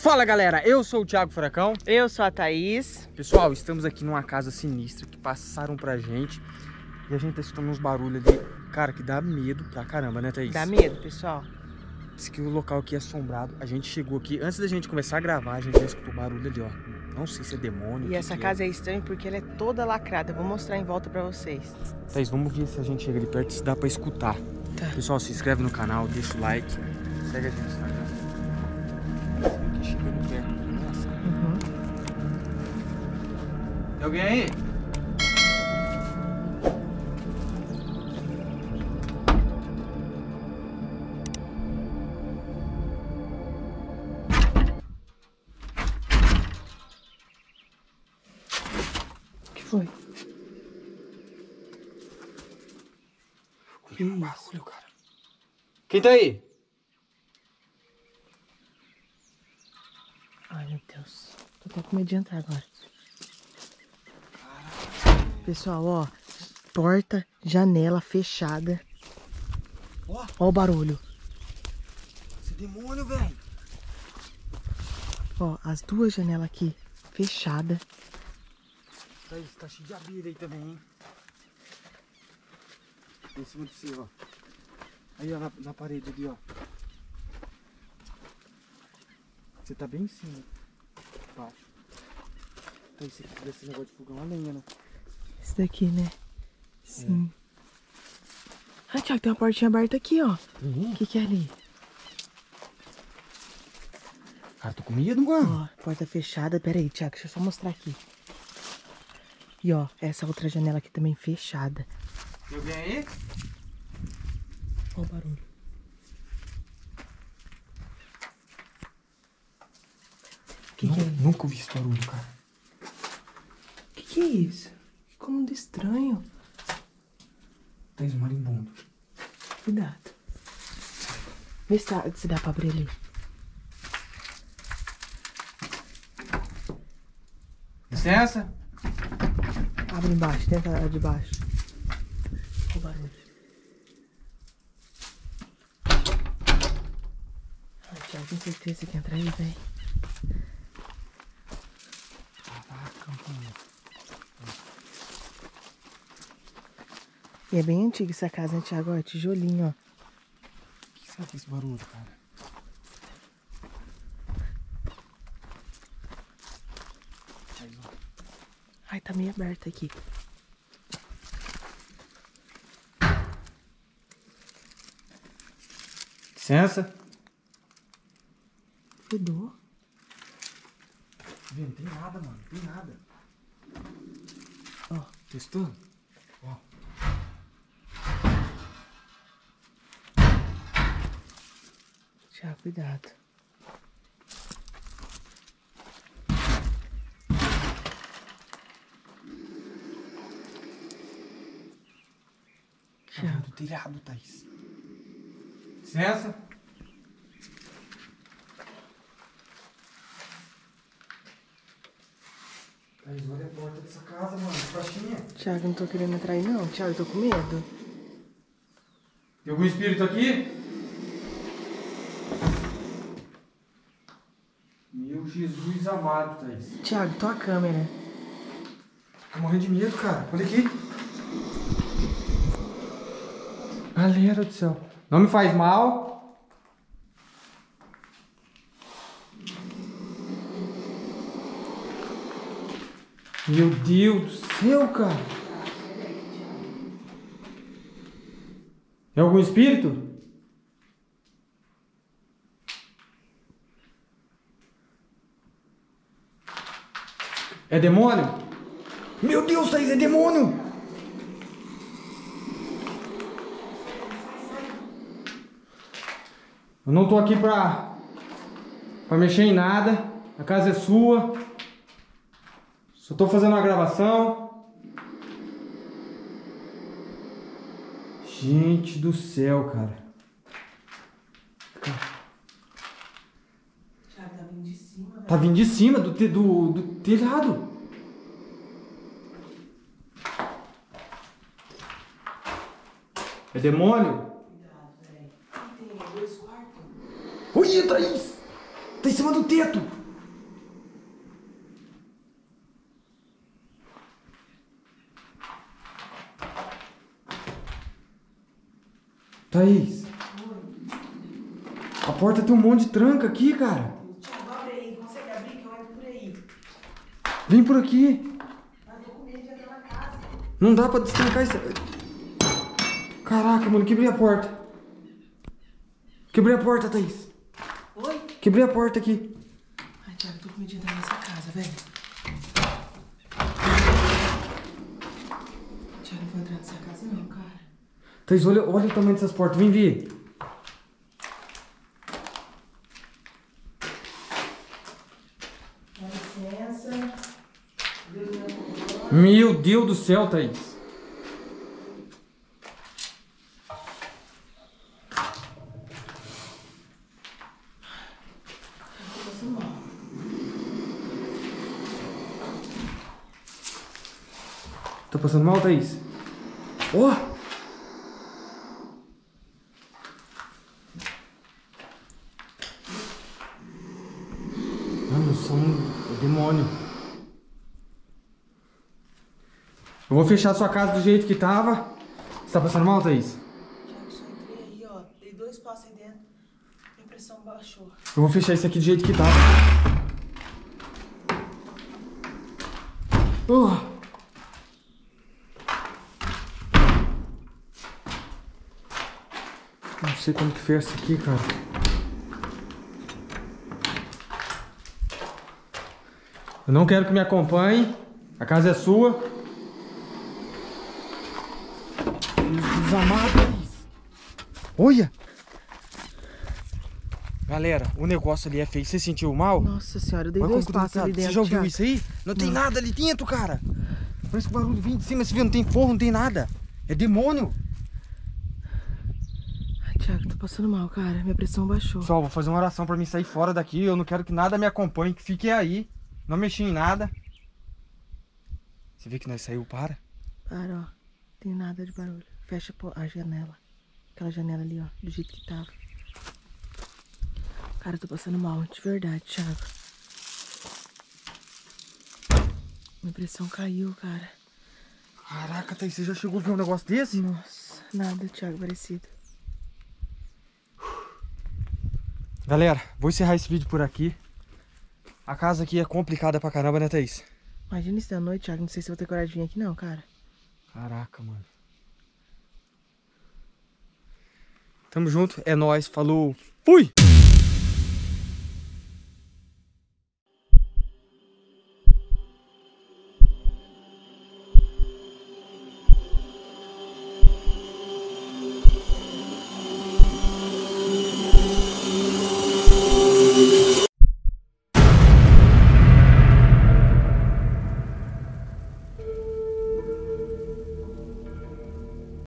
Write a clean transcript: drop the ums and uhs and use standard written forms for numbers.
Fala galera, eu sou o Thiago Furacão. Eu sou a Thaís. Pessoal, estamos aqui numa casa sinistra que passaram pra gente. E a gente tá escutando uns barulhos ali, cara, que dá medo pra caramba, né, Thaís? Dá medo, pessoal. Diz que o local aqui é assombrado. A gente chegou aqui, antes da gente começar a gravar, a gente já escutou barulho ali, ó. Não sei se é demônio. E essa casa é estranha porque ela é toda lacrada. Vou mostrar em volta pra vocês. Thaís, vamos ver se a gente chega ali perto, se dá pra escutar. Tá. Pessoal, se inscreve no canal, deixa o like, segue a gente no Instagram. Aqui chegando perto. Nossa. Tem alguém aí? O que foi? Que barulho, cara. Quem tá aí? Ai, meu Deus. Tô até com medo de entrar agora. Pessoal, ó. Porta, janela fechada. Ó, Ó o barulho. esse demônio, velho. Ó, as duas janelas aqui fechadas. Tá cheio de abelha aí também, hein? Em cima de você, ó. Aí, ó, na parede ali, ó. Você tá bem em cima. Baixo. Então, esse aqui desse negócio de fogão a lenha, né? Esse daqui, né? Sim. Ah, Thiago, tem uma portinha aberta aqui, ó. O que é ali? Cara, tô com medo, mano. Ó, porta fechada. Pera aí, Thiago, deixa eu só mostrar aqui. E ó, essa outra janela aqui também fechada. Tem alguém aí? Ó o barulho. Que é? Nunca ouvi esse barulho, cara. Que é isso? Que comando estranho. Tá um marimbondo. Cuidado. Vê se dá pra abrir ali. Licença? Abre embaixo, tenta a de baixo. Olha o barulho. Ai, Thiago, tem certeza que entra aí, velho. Caraca, mano. E é bem antiga essa casa, né, Thiago? Ó, tijolinho, ó. O que será que é esse barulho, cara? Aí, ó. Ai, tá meio aberto aqui. Licença? Fedor. Não tem nada, mano. Não tem nada. Ó. Testando? Ó. Thiago, cuidado. Tá do telhado, Thaís. Licença? Thaís, olha a porta dessa casa, mano. Baixinha. Thiago, não tô querendo entrar aí, não. Thiago, eu tô com medo. Tem algum espírito aqui? Meu Jesus amado, Thaís. Thiago, tua câmera. Tô morrendo de medo, cara. Olha aqui. Galera do céu. Não me faz mal. Meu Deus do céu, cara. É algum espírito? É demônio? Meu Deus, Thaís, é demônio! Eu não tô aqui pra mexer em nada. A casa é sua. Só tô fazendo uma gravação. Gente do céu, cara. Thiago, tá vindo de cima, velho. Tá vindo de cima do telhado. É demônio? Cuidado, velho. Tem dois quartos. Ui, Thaís! Tá em cima do teto! Thaís. A porta tem um monte de tranca aqui, cara. Thiago, abre aí. Consegue abrir que eu entro por aí? Vem por aqui. Eu tô com medo de entrar na casa. Não dá pra destrancar isso. Caraca, mano, quebrei a porta. Quebrei a porta, Thaís. Oi? Quebrei a porta aqui. Ai, Thiago, eu tô com medo de entrar nessa casa, velho. Thiago, não vou entrar nessa casa não, cara. Thaís, olha o tamanho dessas portas. Vem ver. Dá licença. Deus me acompanhe. Meu Deus do céu, Thaís. Tá passando mal, Thaís? Ó! Mano, são um demônio. Eu vou fechar a sua casa do jeito que tava. Você tá passando mal, Thaís? Thiago, só entrei aí, ó. Dei 2 passos aí dentro. Minha pressão baixou. Eu vou fechar isso aqui do jeito que tava. Não sei como que fecha isso aqui, cara. Eu não quero que me acompanhe. A casa é sua. Desamado. Olha! Galera, o negócio ali é feio. Você sentiu mal? Nossa senhora, eu dei Olha 2 como passos ali dentro, Você já ouviu Thiago. isso aí? Não tem nada ali dentro, cara. Parece que o barulho vem de cima. Você vê, não tem forro, não tem nada. É demônio. Ai, Thiago, tô passando mal, cara. Minha pressão baixou. Pessoal, vou fazer uma oração pra mim sair fora daqui. Eu não quero que nada me acompanhe, que fique aí. Não mexi em nada. Você vê que nós saiu, para? Para, ó. Tem nada de barulho. Fecha a janela. Aquela janela ali, ó. Do jeito que tava. Cara, eu tô passando mal. De verdade, Thiago. Minha pressão caiu, cara. Caraca, Thaís, você já chegou a ver um negócio desse? Nossa, nada, Thiago, parecido. Galera, vou encerrar esse vídeo por aqui. A casa aqui é complicada pra caramba, né, Thaís? Imagina isso da noite, Thiago. Não sei se eu vou ter coragem de vir aqui, não, cara. Caraca, mano. Tamo junto, é nóis, falou, fui!